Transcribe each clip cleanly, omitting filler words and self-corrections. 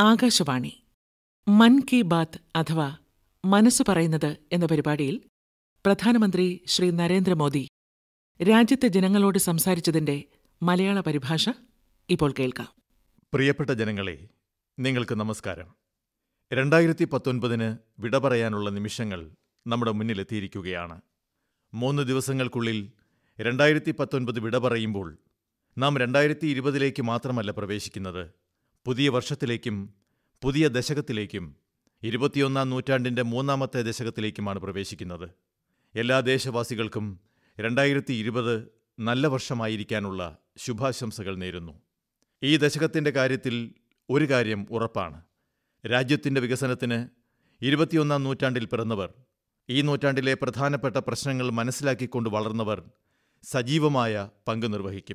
ആകാശവാണി മൻ കി ബാത്ത് അഥവാ മനസ്സ് പറയുന്നത് എന്ന പരിപാടിയിൽ പ്രധാനമന്ത്രി ശ്രീ നരേന്ദ്രമോദി രാജ്യത്തെ ജനങ്ങളോട് സംസാരിച്ചതിന്റെ മലയാള പരിഭാഷ ഇപ്പോൾ കേൾക്കാം. പ്രിയപ്പെട്ട ജനങ്ങളെ, നിങ്ങൾക്ക് നമസ്കാരം. 2019 വിട പറയാനുള്ള നിമിഷങ്ങൾ നമ്മുടെ മുന്നിലെത്തിയിരിക്കുകയാണ്. 3 ദിവസങ്ങൾക്കുള്ളിൽ 2019 വിട പറയുമ്പോൾ നാം 2020 മാത്രമല്ല പ്രവേശിക്കുന്നത്, പുതിയ വർഷത്തിലേക്കും പുതിയ ദശകത്തിലേക്കും 21ാം നൂറ്റാണ്ടിൻ്റെ 3ാമത്തെ ദശകത്തിലേക്കുമാണ് പ്രവേശിക്കുന്നത്. എല്ലാ ദേശവാസികൾക്കും 2020 നല്ല വർഷമായിരിക്കാനുള്ള ശുഭാശംസകൾ നേരുന്നു. ഈ ദശകത്തിൻ്റെ കാര്യത്തിൽ ഒരു കാര്യം ഉറപ്പാണ്: രാജ്യത്തിൻ്റെ വികസനത്തിന് 21ാം നൂറ്റാണ്ടിൽ പിറന്നവർ, ഈ നൂറ്റാണ്ടിലെ പ്രധാനപ്പെട്ട പ്രശ്നങ്ങൾ മനസ്സിലാക്കിക്കൊണ്ട് വളർന്നവർ സജീവമായ പങ്ക് നിർവഹിക്കും.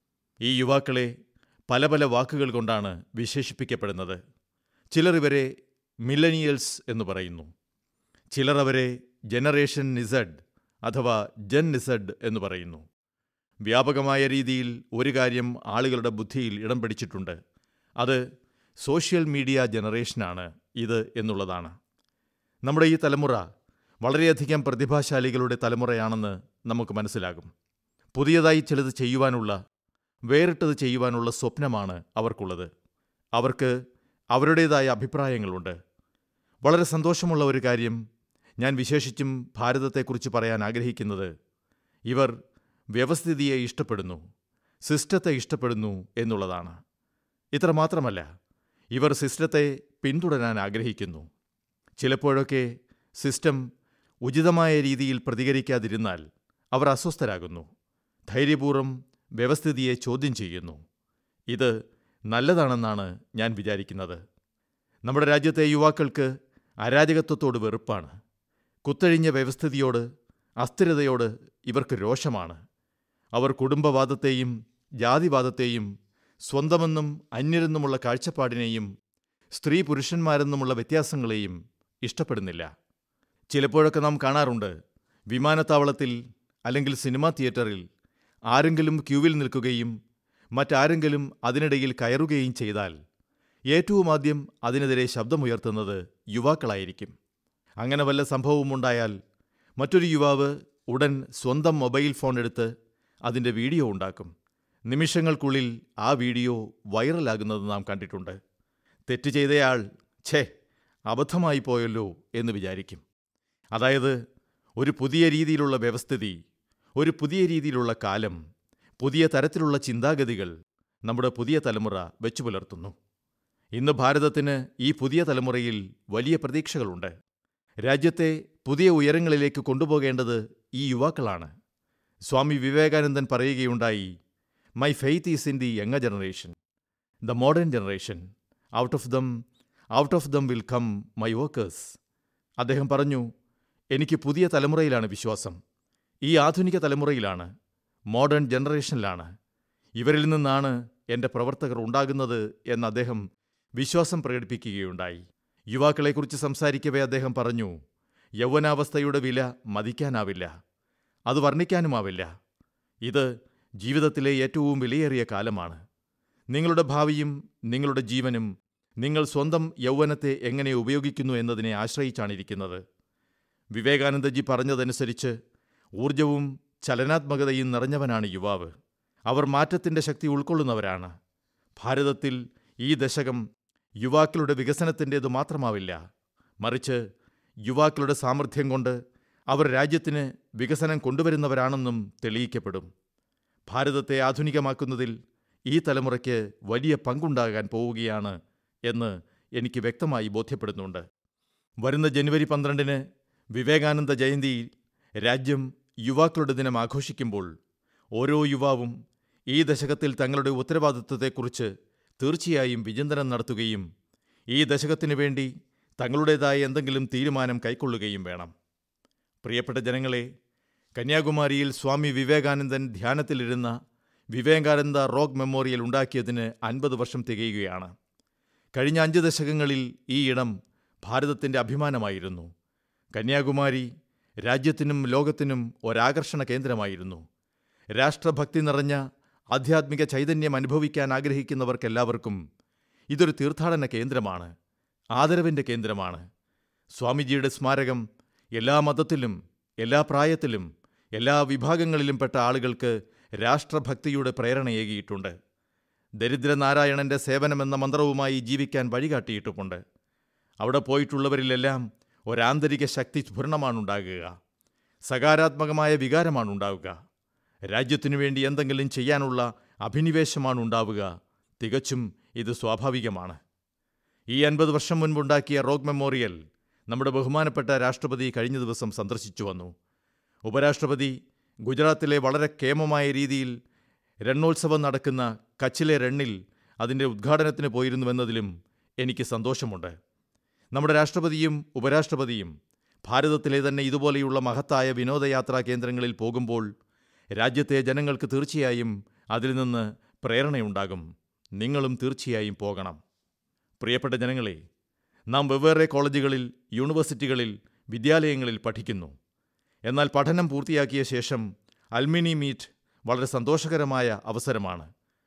ഈ യുവാക്കളെ പല പല വാക്കുകൾ കൊണ്ടാണ് വിശേഷിപ്പിക്കപ്പെടുന്നത്. ചിലർ ഇവരെ മില്ലനിയൽസ് എന്ന് പറയുന്നു, ചിലർ അവരെ ജനറേഷൻ ഇസഡ് അഥവാ ജൻ ഇസഡ് എന്ന് പറയുന്നു. വ്യാപകമായ രീതിയിൽ ഒരു കാര്യം ആളുകളുടെ ബുദ്ധിയിൽ ഇടം പിടിച്ചിട്ടുണ്ട്: അത് സോഷ്യൽ മീഡിയ ജനറേഷനാണ് ഇത് എന്നുള്ളതാണ്. നമ്മുടെ ഈ തലമുറ വളരെയധികം പ്രതിഭാശാലികളുടെ തലമുറയാണെന്ന് നമുക്ക് മനസ്സിലാകും. പുതിയതായി ചിലത് ചെയ്യുവാനുള്ള, വേറിട്ടത് ചെയ്യുവാനുള്ള സ്വപ്നമാണ് അവർക്കുള്ളത്. അവർക്ക് അവരുടേതായ അഭിപ്രായങ്ങളുണ്ട്. വളരെ സന്തോഷമുള്ള ഒരു കാര്യം, ഞാൻ വിശേഷിച്ചും ഭാരതത്തെക്കുറിച്ച് പറയാൻ ആഗ്രഹിക്കുന്നത്, ഇവർ വ്യവസ്ഥിതിയെ ഇഷ്ടപ്പെടുന്നു, സിസ്റ്റത്തെ ഇഷ്ടപ്പെടുന്നു എന്നുള്ളതാണ്. ഇത്രമാത്രമല്ല, ഇവർ സിസ്റ്റത്തെ പിന്തുടരാൻ ആഗ്രഹിക്കുന്നു. ചിലപ്പോഴൊക്കെ സിസ്റ്റം ഉചിതമായ രീതിയിൽ പ്രതികരിക്കാതിരുന്നാൽ അവർ അസ്വസ്ഥരാകുന്നു, ധൈര്യപൂർവ്വം വ്യവസ്ഥിതിയെ ചോദ്യം ചെയ്യുന്നു. ഇത് നല്ലതാണെന്നാണ് ഞാൻ വിചാരിക്കുന്നത്. നമ്മുടെ രാജ്യത്തെ യുവാക്കൾക്ക് അരാജകത്വത്തോട് വെറുപ്പാണ്. കുത്തഴിഞ്ഞ വ്യവസ്ഥിതിയോട്, അസ്ഥിരതയോട് ഇവർക്ക് രോഷമാണ്. അവർ കുടുംബവാദത്തെയും ജാതിവാദത്തെയും, സ്വന്തമെന്നും അന്യരെന്നുമുള്ള കാഴ്ചപ്പാടിനെയും സ്ത്രീ പുരുഷന്മാരെന്നുമുള്ള വ്യത്യാസങ്ങളെയും ഇഷ്ടപ്പെടുന്നില്ല. ചിലപ്പോഴൊക്കെ നാം കാണാറുണ്ട്, വിമാനത്താവളത്തിൽ അല്ലെങ്കിൽ സിനിമാ തിയേറ്ററിൽ ആരെങ്കിലും ക്യൂവിൽ നിൽക്കുകയും മറ്റാരെങ്കിലും അതിനിടയിൽ കയറുകയും ചെയ്താൽ ഏറ്റവും ആദ്യം അതിനെതിരെ ശബ്ദമുയർത്തുന്നത് യുവാക്കളായിരിക്കും. അങ്ങനെ വല്ല സംഭവമുണ്ടായാൽ മറ്റൊരു യുവാവ് ഉടൻ സ്വന്തം മൊബൈൽ ഫോൺ എടുത്ത് അതിൻ്റെ വീഡിയോ ഉണ്ടാക്കും. നിമിഷങ്ങൾക്കുള്ളിൽ ആ വീഡിയോ വൈറലാകുന്നത് നാം കണ്ടിട്ടുണ്ട്. തെറ്റ് ചെയ്തയാൾ ഛേ, അബദ്ധമായി പോയല്ലോ എന്ന് വിചാരിക്കും. അതായത്, ഒരു പുതിയ രീതിയിലുള്ള വ്യവസ്ഥിതി, ഒരു പുതിയ രീതിയിലുള്ള കാലം, പുതിയ തരത്തിലുള്ള ചിന്താഗതികൾ നമ്മുടെ പുതിയ തലമുറ വെച്ചു പുലർത്തുന്നു. ഇന്ന് ഭാരതത്തിന് ഈ പുതിയ തലമുറയിൽ വലിയ പ്രതീക്ഷകളുണ്ട്. രാജ്യത്തെ പുതിയ ഉയരങ്ങളിലേക്ക് കൊണ്ടുപോകേണ്ടത് ഈ യുവാക്കളാണ്. സ്വാമി വിവേകാനന്ദൻ പറയുകയുണ്ടായി, my faith is in the younger generation, the modern generation, out of them will come my workers. അദ്ദേഹം പറഞ്ഞു, എനിക്ക് പുതിയ തലമുറയിലാണ് വിശ്വാസം, ഈ ആധുനിക തലമുറയിലാണ്, മോഡേൺ ജനറേഷനിലാണ്. ഇവരിൽ നിന്നാണ് എൻ്റെ പ്രവർത്തകർ ഉണ്ടാകുന്നത് എന്ന് അദ്ദേഹം വിശ്വാസം പ്രകടിപ്പിക്കുകയുണ്ടായി. യുവാക്കളെക്കുറിച്ച് സംസാരിക്കവേ അദ്ദേഹം പറഞ്ഞു, യൗവനാവസ്ഥയുടെ വില മതിക്കാനാവില്ല, അത് വർണ്ണിക്കാനുമാവില്ല. ഇത് ജീവിതത്തിലെ ഏറ്റവും വിലയേറിയ കാലമാണ്. നിങ്ങളുടെ ഭാവിയും നിങ്ങളുടെ ജീവനും നിങ്ങൾ സ്വന്തം യൗവനത്തെ എങ്ങനെ ഉപയോഗിക്കുന്നു എന്നതിനെ ആശ്രയിച്ചാണിരിക്കുന്നത്. വിവേകാനന്ദജി പറഞ്ഞതനുസരിച്ച് ഊർജവും ചലനാത്മകതയും നിറഞ്ഞവനാണ് യുവാവ്. അവർ മാറ്റത്തിൻ്റെ ശക്തി ഉൾക്കൊള്ളുന്നവരാണ്. ഭാരതത്തിൽ ഈ ദശകം യുവാക്കളുടെ വികസനത്തിൻ്റേതു മാത്രമാവില്ല, മറിച്ച് യുവാക്കളുടെ സാമർഥ്യം കൊണ്ട് അവർ രാജ്യത്തിന് വികസനം കൊണ്ടുവരുന്നവരാണെന്നും തെളിയിക്കപ്പെടും. ഭാരതത്തെ ആധുനികമാക്കുന്നതിൽ ഈ തലമുറയ്ക്ക് വലിയ പങ്കുണ്ടാകാൻ പോവുകയാണ് എന്ന് എനിക്ക് വ്യക്തമായി ബോധ്യപ്പെടുന്നുണ്ട്. വരുന്ന ജനുവരി 12 വിവേകാനന്ദ ജയന്തിയിൽ രാജ്യം യുവാക്കളുടെ ദിനം ആഘോഷിക്കുമ്പോൾ ഓരോ യുവാവും ഈ ദശകത്തിൽ തങ്ങളുടെ ഉത്തരവാദിത്വത്തെക്കുറിച്ച് തീർച്ചയായും വിചിന്തനം നടത്തുകയും ഈ ദശകത്തിനു വേണ്ടി തങ്ങളുടേതായ എന്തെങ്കിലും തീരുമാനം കൈക്കൊള്ളുകയും വേണം. പ്രിയപ്പെട്ട ജനങ്ങളെ, കന്യാകുമാരിയിൽ സ്വാമി വിവേകാനന്ദൻ ധ്യാനത്തിലിരുന്ന വിവേകാനന്ദ റോക്ക് മെമ്മോറിയൽ ഉണ്ടാക്കിയതിന് 50 വർഷം തികയുകയാണ്. കഴിഞ്ഞ 5 ദശകങ്ങളിൽ ഈ ഇടം ഭാരതത്തിൻ്റെ അഭിമാനമായിരുന്നു. കന്യാകുമാരി രാജ്യത്തിനും ലോകത്തിനും ഒരാകർഷണ കേന്ദ്രമായിരുന്നു. രാഷ്ട്രഭക്തി നിറഞ്ഞ ആധ്യാത്മിക ചൈതന്യം അനുഭവിക്കാൻ ആഗ്രഹിക്കുന്നവർക്കെല്ലാവർക്കും ഇതൊരു തീർത്ഥാടന കേന്ദ്രമാണ്, ആദരവിൻ്റെ കേന്ദ്രമാണ്. സ്വാമിജിയുടെ സ്മാരകം എല്ലാ മതത്തിലും, എല്ലാ പ്രായത്തിലും, എല്ലാ വിഭാഗങ്ങളിലും പെട്ട ആളുകൾക്ക് രാഷ്ട്രഭക്തിയുടെ പ്രേരണയേകിയിട്ടുണ്ട്. ദരിദ്രനാരായണന്റെ സേവനമെന്ന മന്ത്രവുമായി ജീവിക്കാൻ വഴികാട്ടിയിട്ടുമുണ്ട്. അവിടെ പോയിട്ടുള്ളവരിലെല്ലാം ഒരാന്തരിക ശക്തി സ്ഫുരണമാണുണ്ടാകുക, സകാരാത്മകമായ വികാരമാണുണ്ടാവുക, രാജ്യത്തിനു വേണ്ടി എന്തെങ്കിലും ചെയ്യാനുള്ള അഭിനിവേശമാണുണ്ടാവുക. തികച്ചും ഇത് സ്വാഭാവികമാണ്. ഈ 50 വർഷം മുൻപുണ്ടാക്കിയ റോക്ക് മെമ്മോറിയൽ നമ്മുടെ ബഹുമാനപ്പെട്ട രാഷ്ട്രപതി കഴിഞ്ഞ ദിവസം സന്ദർശിച്ചു വന്നു. ഉപരാഷ്ട്രപതി ഗുജറാത്തിലെ വളരെ കേമമായ രീതിയിൽ രണോത്സവം നടക്കുന്ന കച്ചിലെ റണ്ണിൽ അതിൻ്റെ ഉദ്ഘാടനത്തിന് പോയിരുന്നുവെന്നതിലും എനിക്ക് സന്തോഷമുണ്ട്. നമ്മുടെ രാഷ്ട്രപതിയും ഉപരാഷ്ട്രപതിയും ഭാരതത്തിലെ തന്നെ ഇതുപോലെയുള്ള മഹത്തായ വിനോദയാത്രാ കേന്ദ്രങ്ങളിൽ പോകുമ്പോൾ രാജ്യത്തെ ജനങ്ങൾക്ക് തീർച്ചയായും അതിൽ നിന്ന് പ്രേരണയുണ്ടാകും. നിങ്ങളും തീർച്ചയായും പോകണം. പ്രിയപ്പെട്ട ജനങ്ങളെ, നാം വെവ്വേറെ കോളേജുകളിൽ, യൂണിവേഴ്സിറ്റികളിൽ, വിദ്യാലയങ്ങളിൽ പഠിക്കുന്നു. എന്നാൽ പഠനം പൂർത്തിയാക്കിയ ശേഷം അൽമിനി മീറ്റ് വളരെ സന്തോഷകരമായ അവസരമാണ്.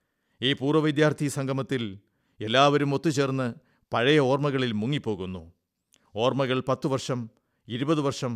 ഈ പൂർവ്വ വിദ്യാർത്ഥി സംഗമത്തിൽ എല്ലാവരും ഒത്തുചേർന്ന് പഴയ ഓർമ്മകളിൽ മുങ്ങിപ്പോകുന്നു. ഓർമ്മകൾ 10 വർഷം, 20 വർഷം,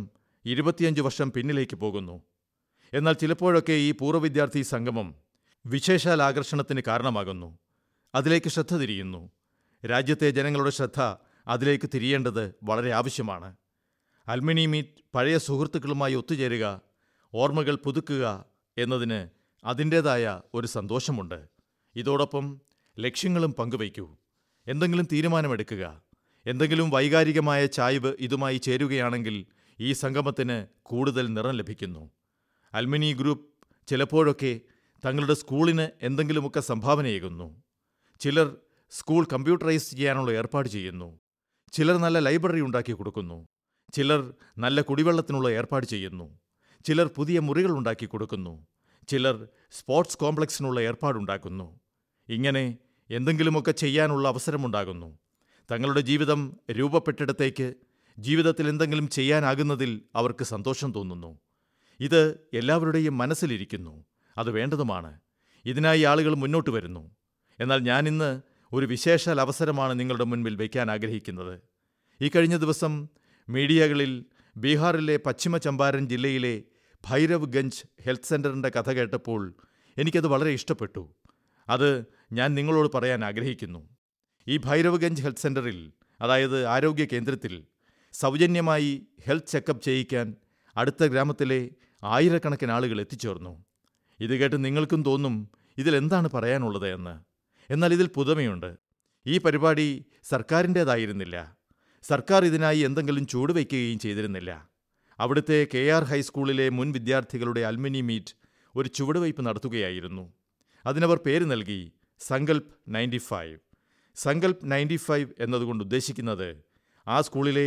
25 വർഷം പിന്നിലേക്ക് പോകുന്നു. എന്നാൽ ചിലപ്പോഴൊക്കെ ഈ പൂർവ്വ വിദ്യാർത്ഥി സംഗമം വിശേഷാൽ ആകർഷണത്തിന് കാരണമാകുന്നു. അതിലേക്ക് ശ്രദ്ധ തിരിയുന്നു. രാജ്യത്തെ ജനങ്ങളുടെ ശ്രദ്ധ അതിലേക്ക് തിരിയേണ്ടത് വളരെ ആവശ്യമാണ്. അൽമിനി മീറ്റ് പഴയ സുഹൃത്തുക്കളുമായി ഒത്തുചേരുക, ഓർമ്മകൾ പുതുക്കുക എന്നതിന് അതിൻ്റേതായ ഒരു സന്തോഷമുണ്ട്. ഇതോടൊപ്പം ലക്ഷ്യങ്ങളും പങ്കുവയ്ക്കൂ. എന്തെങ്കിലും തീരുമാനമെടുക്കുക. എന്തെങ്കിലും വൈകാരികമായ ചായ്വ് ഇതുമായി ചേരുകയാണെങ്കിൽ ഈ സംഗമത്തിന് കൂടുതൽ നിറം ലഭിക്കുന്നു. അൽമിനി ഗ്രൂപ്പ് ചിലപ്പോഴൊക്കെ തങ്ങളുടെ സ്കൂളിന് എന്തെങ്കിലുമൊക്കെ സംഭാവനയേകുന്നു. ചിലർ സ്കൂൾ കമ്പ്യൂട്ടറൈസ് ചെയ്യാനുള്ള ഏർപ്പാട് ചെയ്യുന്നു. ചിലർ നല്ല ലൈബ്രറി ഉണ്ടാക്കി കൊടുക്കുന്നു. ചിലർ നല്ല കുടിവെള്ളത്തിനുള്ള ഏർപ്പാട് ചെയ്യുന്നു. ചിലർ പുതിയ മുറികൾ ഉണ്ടാക്കി കൊടുക്കുന്നു. ചിലർ സ്പോർട്സ് കോംപ്ലക്സിനുള്ള ഏർപ്പാടുണ്ടാക്കുന്നു. ഇങ്ങനെ എന്തെങ്കിലുമൊക്കെ ചെയ്യാനുള്ള അവസരമുണ്ടാകുന്നു. തങ്ങളുടെ ജീവിതം രൂപപ്പെട്ടിടത്തേക്ക് ജീവിതത്തിൽ എന്തെങ്കിലും ചെയ്യാനാകുന്നതിൽ അവർക്ക് സന്തോഷം തോന്നുന്നു. ഇത് എല്ലാവരുടെയും മനസ്സിലിരിക്കുന്നു. അത് വേണ്ടതുമാണ്. ഇതിനായി ആളുകൾ മുന്നോട്ട് വരുന്നു. എന്നാൽ ഞാനിന്ന് ഒരു വിശേഷാൽ അവസരമാണ് നിങ്ങളുടെ മുൻപിൽ വയ്ക്കാൻ ആഗ്രഹിക്കുന്നത്. ഈ കഴിഞ്ഞ ദിവസം മീഡിയകളിൽ ബീഹാറിലെ പശ്ചിമ ചമ്പാരൻ ജില്ലയിലെ ഭൈരവ്ഗഞ്ച് ഹെൽത്ത് സെൻ്ററിൻ്റെ കഥ കേട്ടപ്പോൾ എനിക്കത് വളരെ ഇഷ്ടപ്പെട്ടു. അത് ഞാൻ നിങ്ങളോട് പറയാൻ ആഗ്രഹിക്കുന്നു. ഈ ഭൈരവ്ഗഞ്ച് ഹെൽത്ത് സെൻ്ററിൽ, അതായത് ആരോഗ്യ കേന്ദ്രത്തിൽ, സൗജന്യമായി ഹെൽത്ത് ചെക്കപ്പ് ചെയ്യിക്കാൻ അടുത്ത ഗ്രാമത്തിലെ ആയിരക്കണക്കിന് ആളുകൾ എത്തിച്ചേർന്നു. ഇത് കേട്ട് നിങ്ങൾക്കും തോന്നും ഇതിലെന്താണ് പറയാനുള്ളത് എന്ന്. എന്നാൽ ഇതിൽ പുതുമയുണ്ട്. ഈ പരിപാടി സർക്കാരിൻ്റേതായിരുന്നില്ല. സർക്കാർ ഇതിനായി എന്തെങ്കിലും ചുവടുവയ്ക്കുകയും ചെയ്തിരുന്നില്ല. അവിടുത്തെ KR ഹൈസ്കൂളിലെ മുൻ വിദ്യാർത്ഥികളുടെ അൽമിനി മീറ്റ് ഒരു ചുവടുവയ്പ് നടത്തുകയായിരുന്നു. അതിനവർ പേര് നൽകി സങ്കൽപ് 95. സങ്കൽപ് 95 എന്നതുകൊണ്ട് ഉദ്ദേശിക്കുന്നത് ആ സ്കൂളിലെ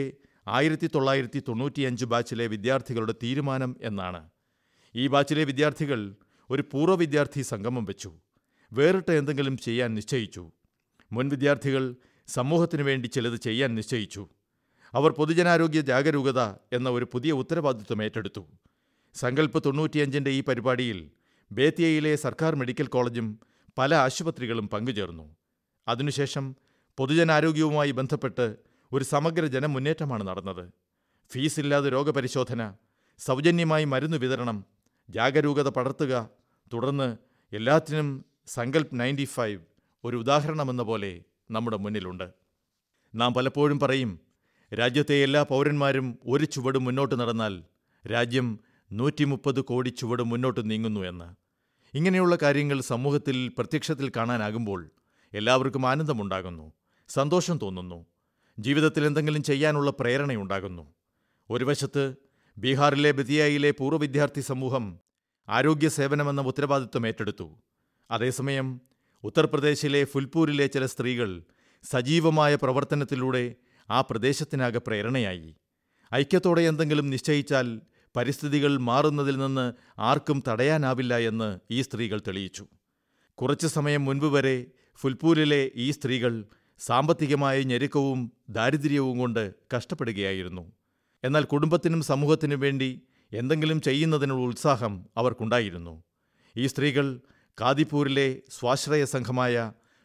1995 ബാച്ചിലെ വിദ്യാർത്ഥികളുടെ തീരുമാനം എന്നാണ്. ഈ ബാച്ചിലെ വിദ്യാർത്ഥികൾ ഒരു പൂർവ്വ വിദ്യാർത്ഥി സംഗമം വെച്ചു. വേറിട്ട എന്തെങ്കിലും ചെയ്യാൻ നിശ്ചയിച്ചു. മുൻ വിദ്യാർത്ഥികൾ സമൂഹത്തിനു വേണ്ടി ചിലത് ചെയ്യാൻ നിശ്ചയിച്ചു. അവർ പൊതുജനാരോഗ്യ ജാഗരൂകത എന്ന ഒരു പുതിയ ഉത്തരവാദിത്വം ഏറ്റെടുത്തു. സങ്കൽപ് 95ൻ്റെ ഈ പരിപാടിയിൽ ബേത്തിയയിലെ സർക്കാർ മെഡിക്കൽ കോളേജും പല ആശുപത്രികളും പങ്കുചേർന്നു. അതിനുശേഷം പൊതുജനാരോഗ്യവുമായി ബന്ധപ്പെട്ട് ഒരു സമഗ്ര ജനമുന്നേറ്റമാണ് നടന്നത്. ഫീസില്ലാതെ രോഗപരിശോധന, സൗജന്യമായി മരുന്ന് വിതരണം, ജാഗരൂകത പടർത്തുക, തുടർന്ന് എല്ലാത്തിനും സങ്കൽപ് 95 ഒരു ഉദാഹരണമെന്ന പോലെ നമ്മുടെ മുന്നിലുണ്ട്. നാം പലപ്പോഴും പറയും, രാജ്യത്തെ എല്ലാ പൗരന്മാരും ഒരു ചുവട് മുന്നോട്ട് നടന്നാൽ രാജ്യം 130 കോടി ചുവട് മുന്നോട്ട് നീങ്ങുന്നു എന്ന്. ഇങ്ങനെയുള്ള കാര്യങ്ങൾ സമൂഹത്തിൽ പ്രത്യക്ഷത്തിൽ കാണാനാകുമ്പോൾ എല്ലാവർക്കും ആനന്ദമുണ്ടാകുന്നു, സന്തോഷം തോന്നുന്നു, ജീവിതത്തിൽ എന്തെങ്കിലും ചെയ്യാനുള്ള പ്രേരണയുണ്ടാകുന്നു. ഒരു വശത്ത് ബീഹാറിലെ ബതിയയിലെ പൂർവ്വ വിദ്യാർത്ഥി സമൂഹം ആരോഗ്യ സേവനമെന്ന ഉത്തരവാദിത്വം ഏറ്റെടുത്തു. അതേസമയം ഉത്തർപ്രദേശിലെ ഫുൽപൂരിലെ ചില സ്ത്രീകൾ സജീവമായ പ്രവർത്തനത്തിലൂടെ ആ പ്രദേശത്തിനാകെ പ്രേരണയായി. ഐക്യത്തോടെ എന്തെങ്കിലും നിശ്ചയിച്ചാൽ പരിസ്ഥിതികൾ മാറുന്നതിൽ നിന്ന് ആർക്കും തടയാനാവില്ല എന്ന് ഈ സ്ത്രീകൾ തെളിയിച്ചു. കുറച്ചു സമയം മുൻപ് വരെ ഫുൽപൂരിലെ ഈ സ്ത്രീകൾ സാമ്പത്തികമായ ഞെരുക്കവും ദാരിദ്ര്യവും കൊണ്ട് കഷ്ടപ്പെടുകയായിരുന്നു. എന്നാൽ കുടുംബത്തിനും സമൂഹത്തിനും വേണ്ടി എന്തെങ്കിലും ചെയ്യുന്നതിനുള്ള ഉത്സാഹം അവർക്കുണ്ടായിരുന്നു. ഈ സ്ത്രീകൾ കാദിപ്പൂരിലെ സ്വാശ്രയ സംഘമായ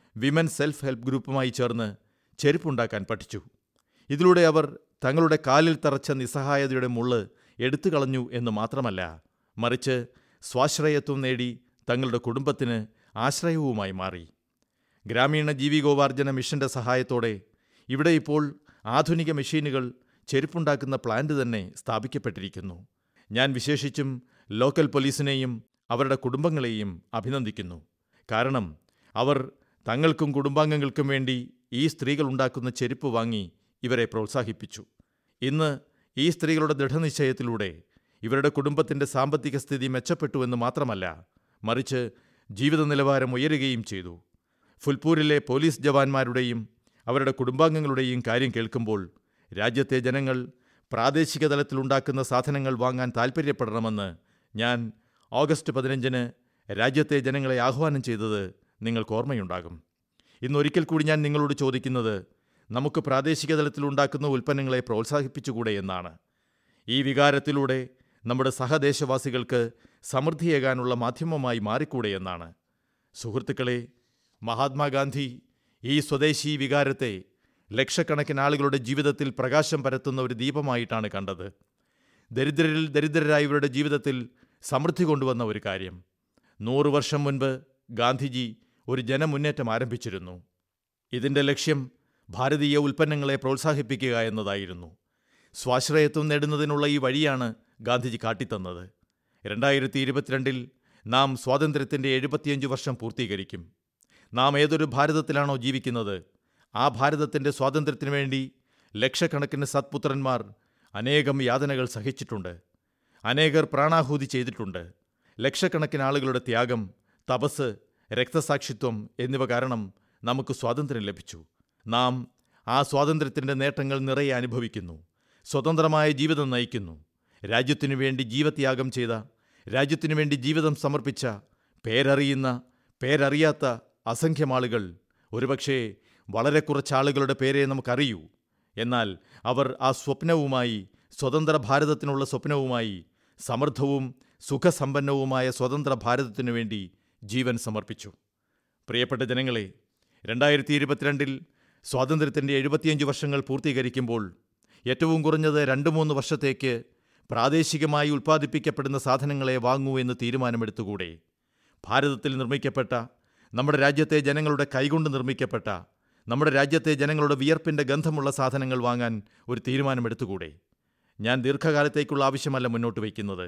വിമൻ സെൽഫ് ഹെൽപ്പ് ഗ്രൂപ്പുമായി ചേർന്ന് ചെരുപ്പുണ്ടാക്കാൻ പഠിച്ചു. ഇതിലൂടെ അവർ തങ്ങളുടെ കാലിൽ തറച്ച നിസ്സഹായതയുടെ മുള്ള് എടുത്തുകളഞ്ഞു എന്ന് മാത്രമല്ല, മറിച്ച് സ്വാശ്രയത്വം നേടി തങ്ങളുടെ കുടുംബത്തിന് ആശ്രയവുമായി മാറി. ഗ്രാമീണ ജീവികോപാർജന മിഷന്റെ സഹായത്തോടെ ഇവിടെ ഇപ്പോൾ ആധുനിക മെഷീനുകൾ, ചെരുപ്പുണ്ടാക്കുന്ന പ്ലാന്റ് തന്നെ സ്ഥാപിക്കപ്പെട്ടിരിക്കുന്നു. ഞാൻ വിശേഷിച്ചും ലോക്കൽ പോലീസിനെയും അവരുടെ കുടുംബങ്ങളെയും അഭിനന്ദിക്കുന്നു. കാരണം അവർ തങ്ങൾക്കും കുടുംബാംഗങ്ങൾക്കും വേണ്ടി ഈ സ്ത്രീകൾ ഉണ്ടാക്കുന്ന ചെരുപ്പ് വാങ്ങി ഇവരെ പ്രോത്സാഹിപ്പിച്ചു. ഇന്ന് ഈ സ്ത്രീകളുടെ ദൃഢനിശ്ചയത്തിലൂടെ ഇവരുടെ കുടുംബത്തിൻ്റെ സാമ്പത്തിക സ്ഥിതി മെച്ചപ്പെട്ടുവെന്ന് മാത്രമല്ല, മറിച്ച് ജീവിത നിലവാരം ഉയരുകയും ചെയ്തു. ഫുൽപൂരിലെ പോലീസ് ജവാന്മാരുടെയും അവരുടെ കുടുംബാംഗങ്ങളുടെയും കാര്യം കേൾക്കുമ്പോൾ രാജ്യത്തെ ജനങ്ങൾ പ്രാദേശിക തലത്തിലുണ്ടാക്കുന്ന സാധനങ്ങൾ വാങ്ങാൻ താൽപ്പര്യപ്പെടണമെന്ന് ഞാൻ ഓഗസ്റ്റ് 15-ന് രാജ്യത്തെ ജനങ്ങളെ ആഹ്വാനം ചെയ്തത് നിങ്ങൾക്ക് ഓർമ്മയുണ്ടാകും. ഇന്നൊരിക്കൽ കൂടി ഞാൻ നിങ്ങളോട് ചോദിക്കുന്നത്, നമുക്ക് പ്രാദേശിക തലത്തിലുണ്ടാക്കുന്ന ഉൽപ്പന്നങ്ങളെ പ്രോത്സാഹിപ്പിച്ചുകൂടെ എന്നാണ്. ഈ വികാരത്തിലൂടെ നമ്മുടെ സഹദേശവാസികൾക്ക് സമൃദ്ധിയേകാനുള്ള മാധ്യമമായി മാറിക്കൂടെ എന്നാണ്. സുഹൃത്തുക്കളെ, മഹാത്മാഗാന്ധി ഈ സ്വദേശി വികാരത്തെ ലക്ഷക്കണക്കിന് ആളുകളുടെ ജീവിതത്തിൽ പ്രകാശം പരത്തുന്ന ഒരു ദീപമായിട്ടാണ് കണ്ടത്. ദരിദ്രരിൽ ദരിദ്രരായവരുടെ ജീവിതത്തിൽ സമൃദ്ധി കൊണ്ടുവന്ന ഒരു കാര്യം. 100 വർഷം മുൻപ് ഗാന്ധിജി ഒരു ജനമുന്നേറ്റം ആരംഭിച്ചിരുന്നു. ഇതിൻ്റെ ലക്ഷ്യം ഭാരതീയ ഉൽപ്പന്നങ്ങളെ പ്രോത്സാഹിപ്പിക്കുക എന്നതായിരുന്നു. സ്വാശ്രയത്വം നേടുന്നതിനുള്ള ഈ വഴിയാണ് ഗാന്ധിജി കാട്ടിത്തന്നത്. 2022-ൽ നാം സ്വാതന്ത്ര്യത്തിൻ്റെ 75 വർഷം പൂർത്തീകരിക്കും. നാം ഏതൊരു ഭാരതത്തിലാണോ ജീവിക്കുന്നത്, ആ ഭാരതത്തിൻ്റെ സ്വാതന്ത്ര്യത്തിനു വേണ്ടി ലക്ഷക്കണക്കിന് സത്പുത്രന്മാർ അനേകം യാതനകൾ സഹിച്ചിട്ടുണ്ട്. അനേകർ പ്രാണാഹൂതി ചെയ്തിട്ടുണ്ട്. ലക്ഷക്കണക്കിന് ആളുകളുടെ ത്യാഗം, തപസ്, രക്തസാക്ഷിത്വം എന്നിവ കാരണം നമുക്ക് സ്വാതന്ത്ര്യം ലഭിച്ചു. നാം ആ സ്വാതന്ത്ര്യത്തിൻ്റെ നേട്ടങ്ങൾ നിറയെ അനുഭവിക്കുന്നു. സ്വതന്ത്രമായ ജീവിതം നയിക്കുന്നു. രാജ്യത്തിനു വേണ്ടി ജീവത്യാഗം ചെയ്ത, രാജ്യത്തിനു വേണ്ടി ജീവിതം സമർപ്പിച്ച പേരറിയുന്ന, പേരറിയാത്ത അസംഖ്യം ആളുകൾ, ഒരുപക്ഷേ വളരെ കുറച്ചാളുകളുടെ പേരെ നമുക്കറിയൂ. എന്നാൽ അവർ ആ സ്വപ്നവുമായി, സ്വതന്ത്ര ഭാരതത്തിനുള്ള സ്വപ്നവുമായി, സമൃദ്ധവും സുഖസമ്പന്നവുമായ സ്വതന്ത്ര ഭാരതത്തിനു വേണ്ടി ജീവൻ സമർപ്പിച്ചു. പ്രിയപ്പെട്ട ജനങ്ങളെ, 2022-ൽ സ്വാതന്ത്ര്യത്തിൻ്റെ 75 വർഷങ്ങൾ പൂർത്തീകരിക്കുമ്പോൾ ഏറ്റവും കുറഞ്ഞത് 2-3 വർഷത്തേക്ക് പ്രാദേശികമായി ഉൽപ്പാദിപ്പിക്കപ്പെടുന്ന സാധനങ്ങളെ വാങ്ങൂ എന്ന് തീരുമാനമെടുത്തുകൂടെ? ഭാരതത്തിൽ നിർമ്മിക്കപ്പെട്ട, നമ്മുടെ രാജ്യത്തെ ജനങ്ങളുടെ കൈകൊണ്ട് നിർമ്മിക്കപ്പെട്ട, നമ്മുടെ രാജ്യത്തെ ജനങ്ങളുടെ വിയർപ്പിൻ്റെ ഗന്ധമുള്ള സാധനങ്ങൾ വാങ്ങാൻ ഒരു തീരുമാനമെടുത്തുകൂടെ? ഞാൻ ദീർഘകാലത്തേക്കുള്ള ആവശ്യമല്ല മുന്നോട്ട് വയ്ക്കുന്നത്,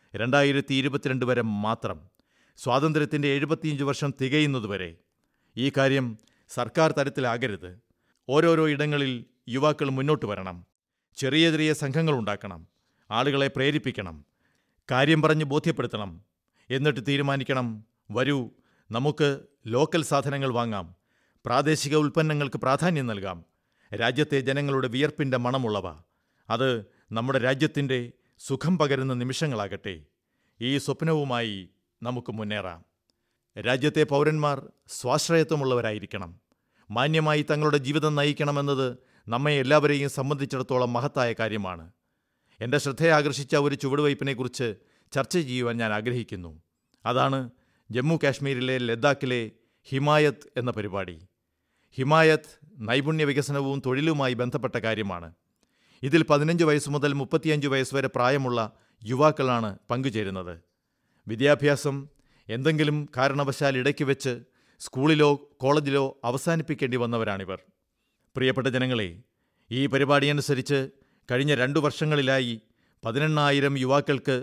2022 വരെ മാത്രം, സ്വാതന്ത്ര്യത്തിൻ്റെ 75 വർഷം തികയുന്നതുവരെ. ഈ കാര്യം സർക്കാർ തലത്തിലാകരുത്. ഓരോരോ ഇടങ്ങളിൽ യുവാക്കൾ മുന്നോട്ട് വരണം. ചെറിയ ചെറിയ സംഘങ്ങളുണ്ടാക്കണം. ആളുകളെ പ്രേരിപ്പിക്കണം. കാര്യം പറഞ്ഞ് ബോധ്യപ്പെടുത്തണം. എന്നിട്ട് തീരുമാനിക്കണം, വരൂ, നമുക്ക് ലോക്കൽ സാധനങ്ങൾ വാങ്ങാം, പ്രാദേശിക ഉൽപ്പന്നങ്ങൾക്ക് പ്രാധാന്യം നൽകാം, രാജ്യത്തെ ജനങ്ങളുടെ വിയർപ്പിൻ്റെ മണമുള്ളവ, അത് നമ്മുടെ രാജ്യത്തിൻ്റെ സുഖം പകരുന്ന നിമിഷങ്ങളാകട്ടെ. ഈ സ്വപ്നവുമായി നമുക്ക് മുന്നേറാം. രാജ്യത്തെ പൗരന്മാർ സ്വാശ്രയത്വമുള്ളവരായിരിക്കണം. മാന്യമായി തങ്ങളുടെ ജീവിതം നയിക്കണമെന്നത് നമ്മെ എല്ലാവരെയും സംബന്ധിച്ചിടത്തോളം മഹത്തായ കാര്യമാണ്. എൻ്റെ ശ്രദ്ധയാകർഷിച്ച ഒരു ചുവടുവയ്പ്പിനെക്കുറിച്ച് ചർച്ച ചെയ്യുവാൻ ഞാൻ ആഗ്രഹിക്കുന്നു. അതാണ് ജമ്മു കാശ്മീരിലെ ലഡാക്കിലെ ഹിമായത് എന്ന പരിപാടി. ഹിമായത് നൈപുണ്യ വികസനവും തൊഴിലുമായി ബന്ധപ്പെട്ട കാര്യമാണ്. ഇതിൽ 15 വയസ്സ് മുതൽ 35 വയസ്സ് വരെ പ്രായമുള്ള യുവാക്കളാണ് പങ്കുചേരുന്നത്. വിദ്യാഭ്യാസം എന്തെങ്കിലും കാരണവശാൽ ഇടയ്ക്ക് വെച്ച് സ്കൂളിലോ കോളേജിലോ അവസാനിപ്പിക്കേണ്ടി വന്നവരാണിവർ. പ്രിയപ്പെട്ട ജനങ്ങളെ, ഈ പരിപാടിയനുസരിച്ച് കഴിഞ്ഞ 2 വർഷങ്ങളിലായി 18,000 യുവാക്കൾക്ക്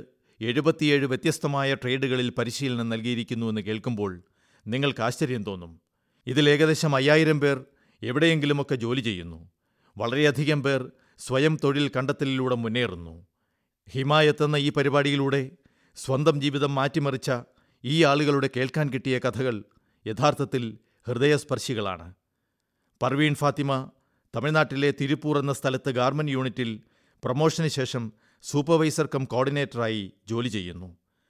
77 വ്യത്യസ്തമായ ട്രേഡുകളിൽ പരിശീലനം നൽകിയിരിക്കുന്നുവെന്ന് കേൾക്കുമ്പോൾ നിങ്ങൾക്ക് ആശ്ചര്യം തോന്നും. ഇതിൽ ഏകദേശം 5,000 പേർ എവിടെയെങ്കിലുമൊക്കെ ജോലി ചെയ്യുന്നു. വളരെയധികം പേർ സ്വയം തൊഴിൽ കണ്ടെത്തലിലൂടെ മുന്നേറുന്നു. ഹിമായത് എന്ന ഈ പരിപാടിയിലൂടെ സ്വന്തം ജീവിതം മാറ്റിമറിച്ച ഈ ആളുകളുടെ കേൾക്കാൻ കിട്ടിയ കഥകൾ യഥാർത്ഥത്തിൽ ഹൃദയസ്പർശികളാണ്. പർവീൺ ഫാത്തിമ തമിഴ്നാട്ടിലെ തിരുപ്പൂർ എന്ന സ്ഥലത്ത് ഗാർമെന്റ് യൂണിറ്റിൽ പ്രൊമോഷന് ശേഷം സൂപ്പർവൈസർ കം കോർഡിനേറ്ററായി ജോലി ചെയ്യുന്നു.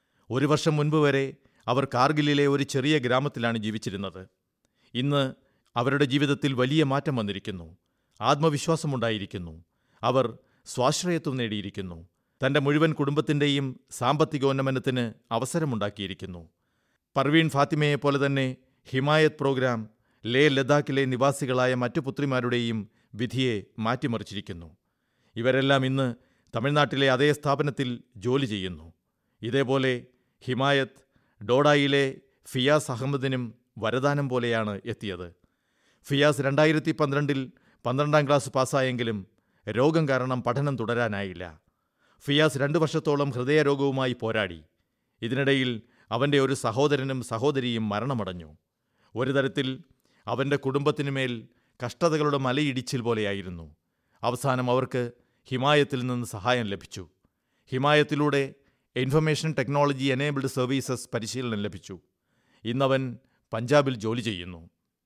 1 വർഷം മുൻപ് വരെ അവർ കാർഗിലിലെ ഒരു ചെറിയ ഗ്രാമത്തിലാണ് ജീവിച്ചിരുന്നത്. ഇന്ന് അവരുടെ ജീവിതത്തിൽ വലിയ മാറ്റം വന്നിരിക്കുന്നു. ആത്മവിശ്വാസമുണ്ടായിരിക്കുന്നു. അവർ സ്വാശ്രയത്വം നേടിയിരിക്കുന്നു. തൻ്റെ മുഴുവൻ കുടുംബത്തിൻ്റെയും സാമ്പത്തികോന്നമനത്തിന് അവസരമുണ്ടാക്കിയിരിക്കുന്നു. പർവീൺ ഫാത്തിമയെപ്പോലെ തന്നെ ഹിമായത് പ്രോഗ്രാം ലേ ലഡാക്കിലെ നിവാസികളായ മറ്റു പുത്രിമാരുടെയും വിധിയെ മാറ്റിമറിച്ചിരിക്കുന്നു. ഇവരെല്ലാം ഇന്ന് തമിഴ്നാട്ടിലെ അതേ സ്ഥാപനത്തിൽ ജോലി ചെയ്യുന്നു. ഇതേപോലെ ഹിമായത് ഡോഡായിലെ ഫിയാസ് അഹമ്മദിനും വരദാനം പോലെയാണ് എത്തിയത്. ഫിയാസ് 2012 12ാം ക്ലാസ് പാസ്സായെങ്കിലും രോഗം കാരണം പഠനം തുടരാനായില്ല. ഫിയാസ് 2 വർഷത്തോളം ഹൃദയരോഗവുമായി പോരാടി. ഇതിനിടയിൽ അവൻ്റെ ഒരു സഹോദരനും സഹോദരിയും മരണമടഞ്ഞു. ഒരു തരത്തിൽ അവൻ്റെ കുടുംബത്തിനുമേൽ കഷ്ടതകളുടെ മലയിടിച്ചിൽ പോലെയായിരുന്നു. അവസാനം അവർക്ക് ഹിമായത്തിൽ നിന്ന് സഹായം ലഭിച്ചു. ഹിമായത്തിലൂടെ ഇൻഫർമേഷൻ ടെക്നോളജി എനേബിൾഡ് സർവീസസ് പരിശീലനം ലഭിച്ചു. ഇന്നവൻ പഞ്ചാബിൽ ജോലി ചെയ്യുന്നു.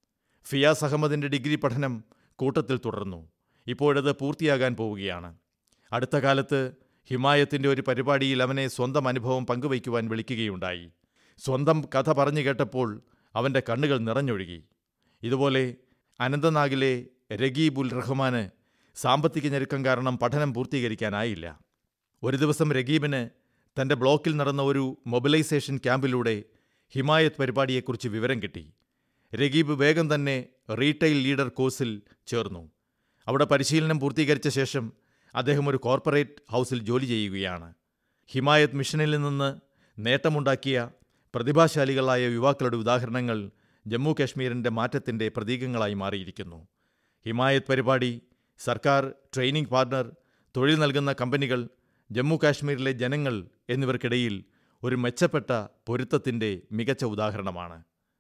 ഫിയാസ് അഹമ്മദിൻ്റെ ഡിഗ്രി പഠനം കൂട്ടത്തിൽ തുടർന്നു. ഇപ്പോഴത് പൂർത്തിയാകാൻ പോവുകയാണ്. അടുത്ത കാലത്ത് ഹിമായത്തിൻ്റെ ഒരു പരിപാടിയിൽ അവനെ സ്വന്തം അനുഭവം പങ്കുവയ്ക്കുവാൻ വിളിക്കുകയുണ്ടായി. സ്വന്തം കഥ പറഞ്ഞു കേട്ടപ്പോൾ അവൻ്റെ കണ്ണുകൾ നിറഞ്ഞൊഴുകി. ഇതുപോലെ അനന്തനാഗിലെ രഗീബുൽ റഹ്മാന് സാമ്പത്തിക ഞെരുക്കം കാരണം പഠനം പൂർത്തീകരിക്കാനായില്ല. ഒരു ദിവസം രഗീബിന് തൻ്റെ ബ്ലോക്കിൽ നടന്ന ഒരു മൊബിലൈസേഷൻ ക്യാമ്പിലൂടെ ഹിമായത് പരിപാടിയെക്കുറിച്ച് വിവരം കിട്ടി. രഗീബ് വേഗം തന്നെ റീറ്റെയിൽ ലീഡർ കോഴ്സിൽ ചേർന്നു. അവിടെ പരിശീലനം പൂർത്തീകരിച്ച ശേഷം അദ്ദേഹം ഒരു കോർപ്പറേറ്റ് ഹൗസിൽ ജോലി ചെയ്യുകയാണ്. ഹിമായത് മിഷനിൽ നിന്ന് നേട്ടമുണ്ടാക്കിയ പ്രതിഭാശാലികളായ യുവാക്കളുടെ ഉദാഹരണങ്ങൾ ജമ്മു കാശ്മീരിൻ്റെ മാറ്റത്തിൻ്റെ പ്രതീകങ്ങളായി മാറിയിരിക്കുന്നു. ഹിമായത് പരിപാടി, സർക്കാർ, ട്രെയിനിംഗ് പാർട്ണർ, തൊഴിൽ നൽകുന്ന കമ്പനികൾ, ജമ്മു കാശ്മീരിലെ ജനങ്ങൾ എന്നിവർക്കിടയിൽ ഒരു മെച്ചപ്പെട്ട പൊരുത്തത്തിൻ്റെ മികച്ച ഉദാഹരണമാണ്.